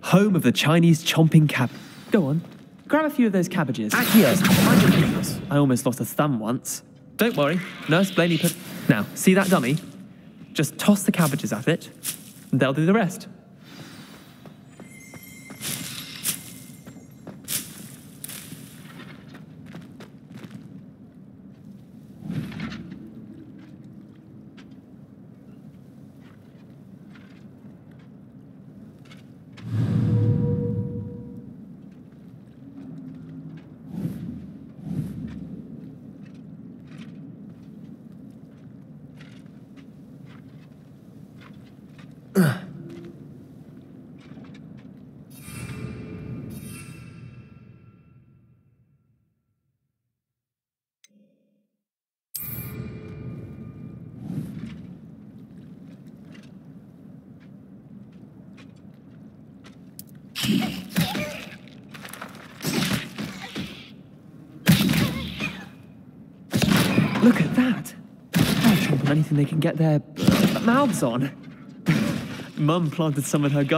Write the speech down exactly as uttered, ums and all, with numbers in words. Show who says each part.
Speaker 1: home of the Chinese chomping cab. Go on, grab a few of those cabbages. Ah, yes, mind your business. I almost lost a thumb once. Don't worry, Nurse Blaney put... Now, see that dummy? Just toss the cabbages at it, and they'll do the rest. Look at that! They'll chomp on anything they can get their uh, mouths on. Mum planted some in her garden.